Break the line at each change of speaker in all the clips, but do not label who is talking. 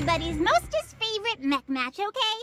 everybody's mostest favorite mech match, okay?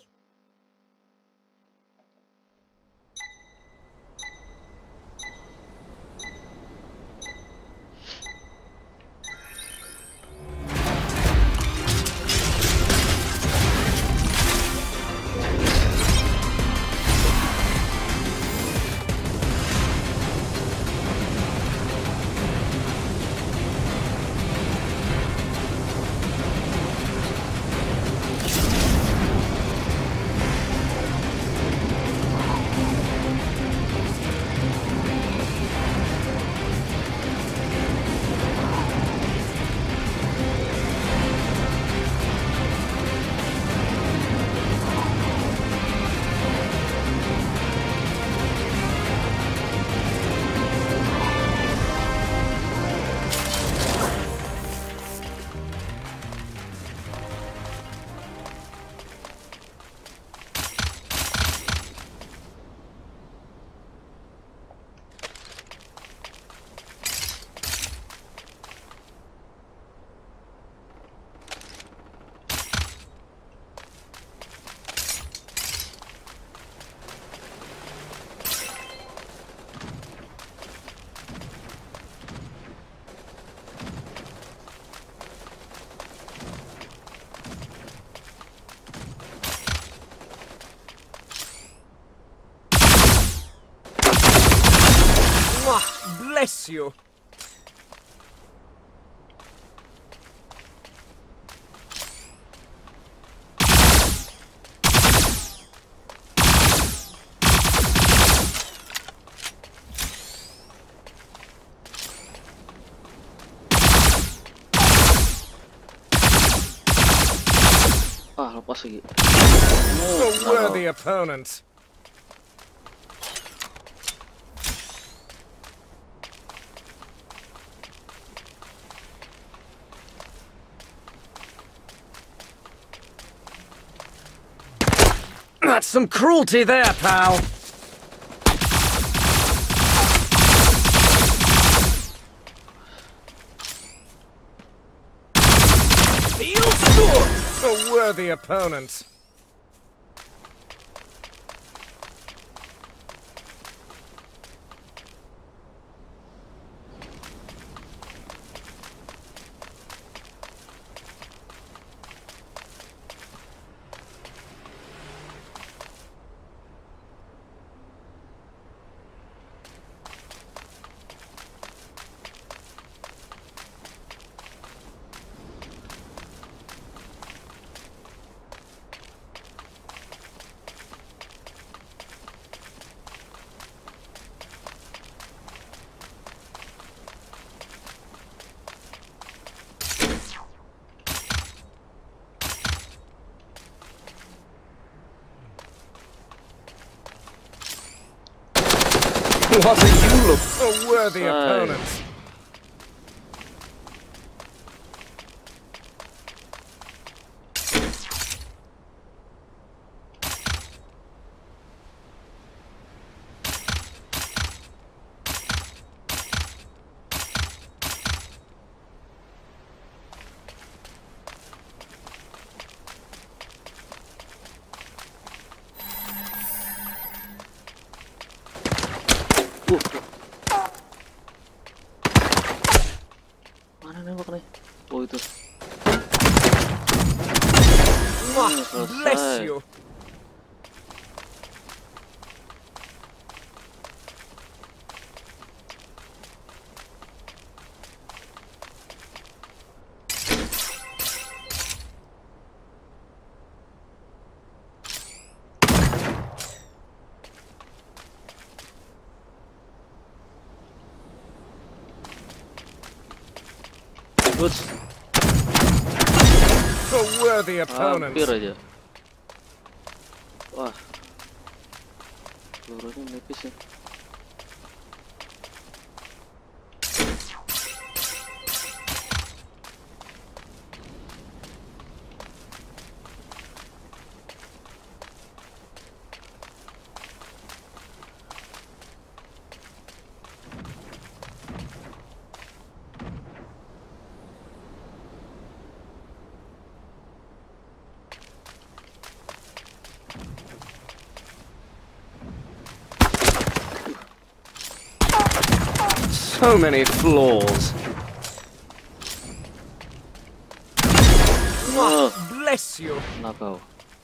Bless you.
Ah, lepas lagi.
A worthy opponent. That's some cruelty there, pal. Feels good. A worthy opponent. What do you look? A worthy opponent.
Mana nembak nih? Oh itu.
Bless you.
Good.
A worthy opponent.
Hampir aja. Wah. Pelurunya nipis ya.
so many flaws. Bless you.
Nah kau.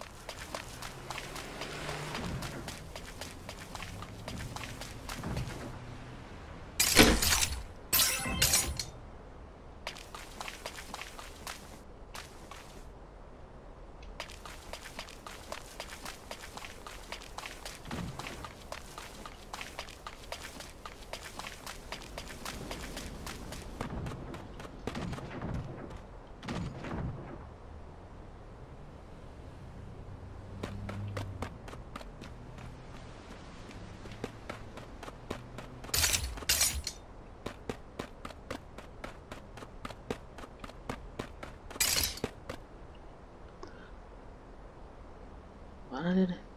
Mana dia nih?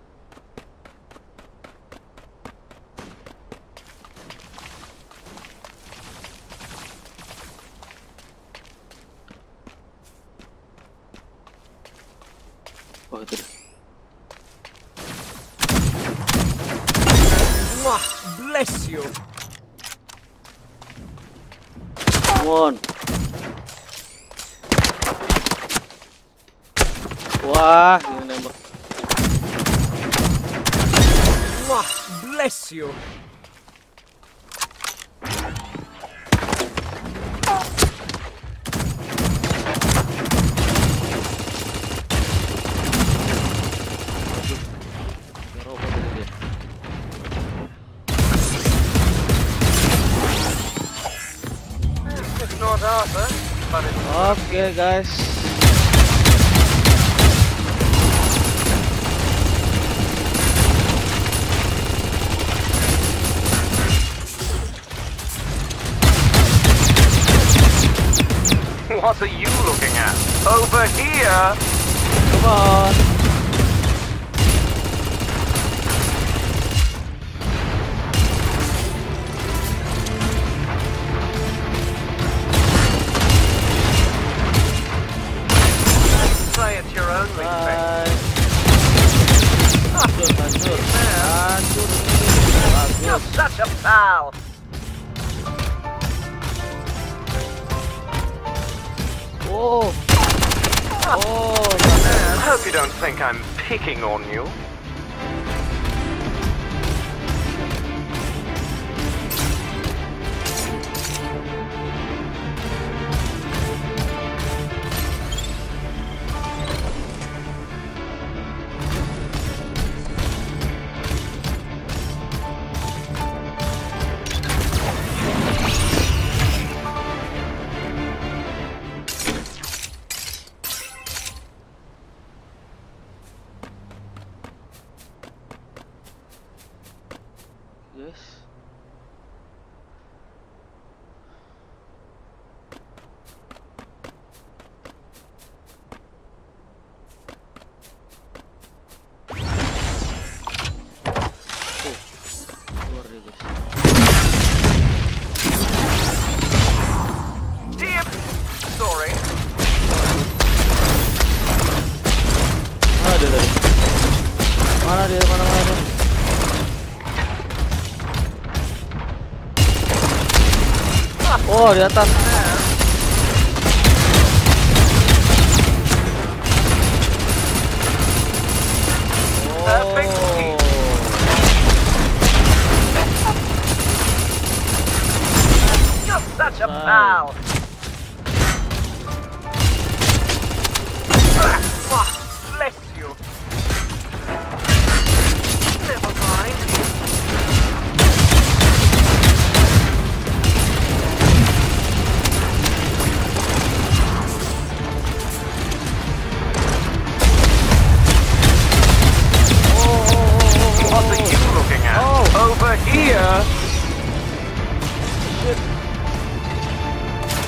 Oh itu deh.
Bless you.
Come on. Wah, ini nembak.
Bless you. It's not Arthur, but it's
Oke guys.
What are you looking at? Over here!
Come on.
Play at your own risk.
Bye. Hancur, hancur. Hancur.
You're such a pal!
Oh. Oh.
I hope you don't think I'm picking on you.
Yes. Keluar dia guys.
Dear, sorry.
Mana dia tadi? Mana dia? Mana dia? Oh, di atas.
Perfect. You're such a pal. Bless you. Never mind. What are you looking at? Over here!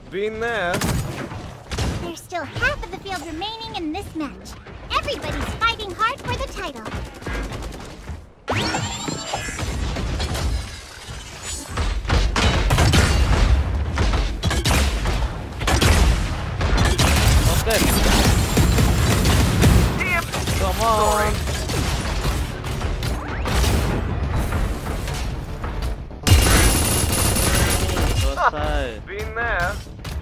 Been there.
There's still half of the field remaining in this match. Everybody's fighting hard for the title.
Okay. Come on. Selesai.
Been there.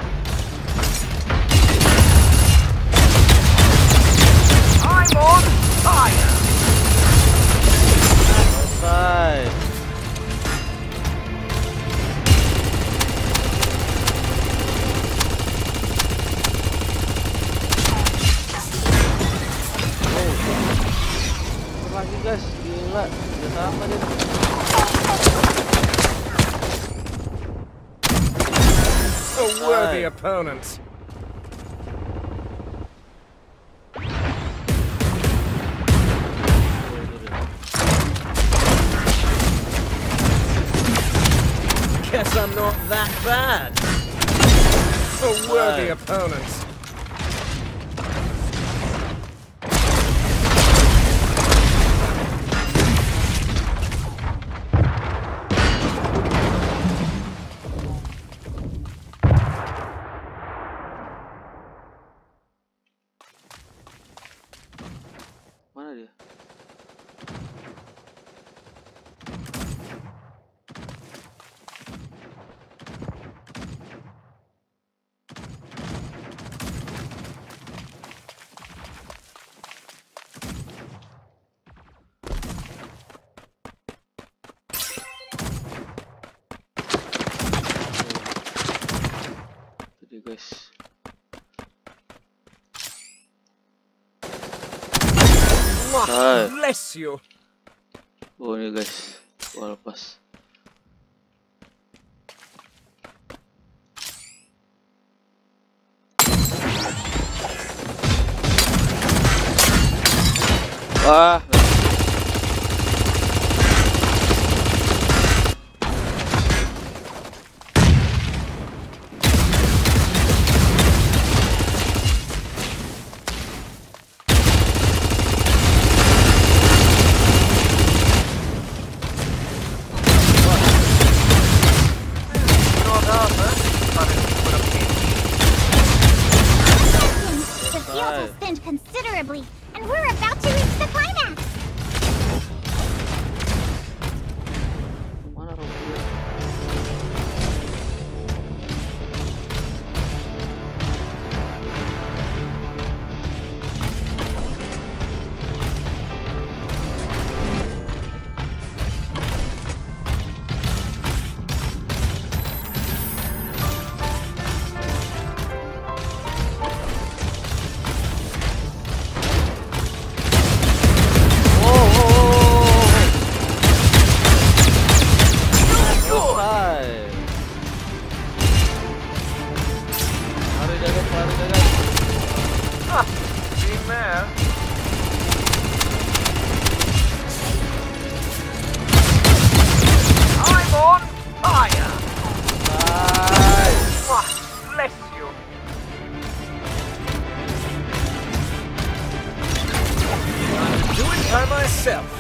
I'm on fire.
Selesai. Lagi guys, gila, udah sama dia.
A worthy opponent. Guess I'm not that bad. A worthy opponent.
Mana dia? Tadi guys.
Bless you.
Oh ini guys, gua lepas. Wah.
The field has thinned considerably, and we're about to reach the climax.
Mana robotnya?
Been there. I'm on fire. Bless you. I'm doing it by myself.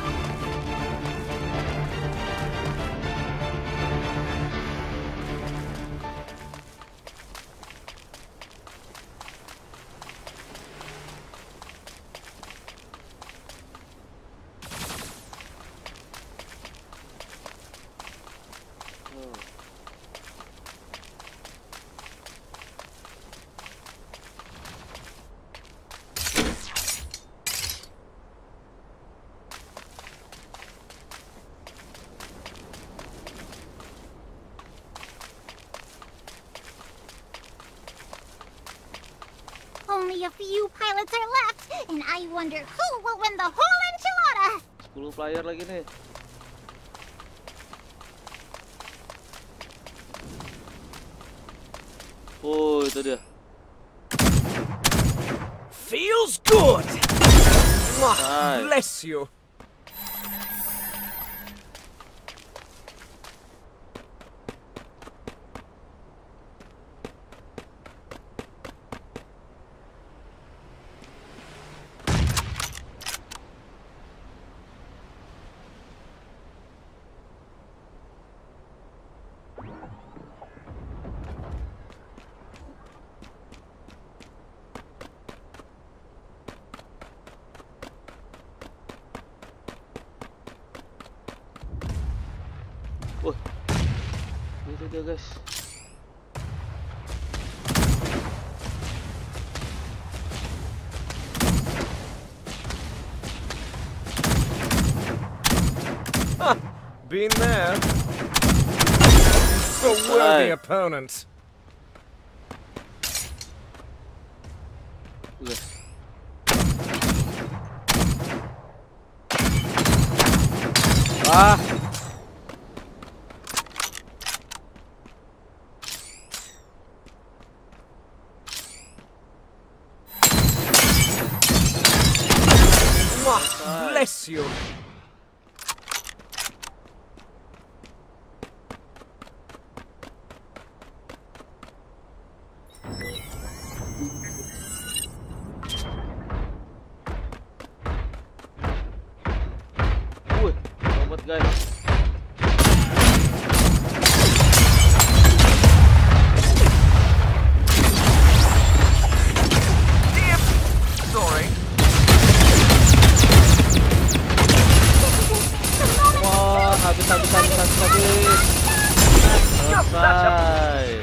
Only a few pilots are left, and I wonder who will win the whole enchilada.
10 player lagi nih. Oh, itu dia.
Feels good.
Nice.
Bless you.
Wah, itu dia guys.
Been there. A worthy opponent.
Guys. Ah.
Bless you.
Selamat guys.
Sorry.
Wah, habis. Selesai.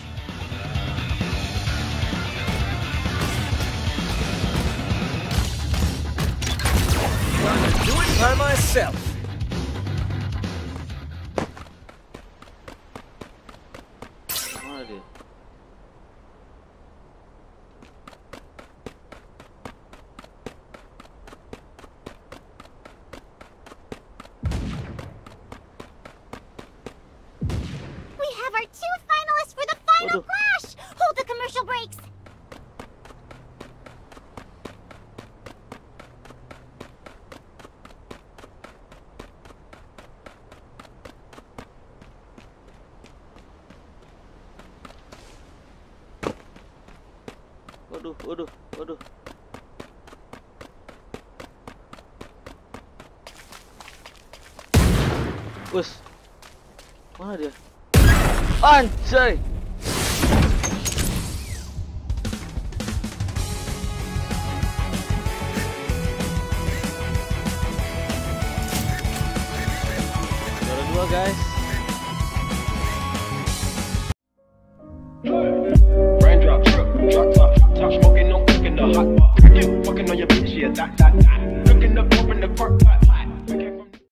Do it by myself.
Mana dia?
We have our 2 finalists for the final
Waduh.
clash! Hold the commercial breaks!
Waduh. Wes. Mana dia? Anjay. Juara 2 guys.
Raindrop, drop top, top smoking, no cooking the hot pot. You fucking on your bitch, yeah, that. Looking up, open the park pot.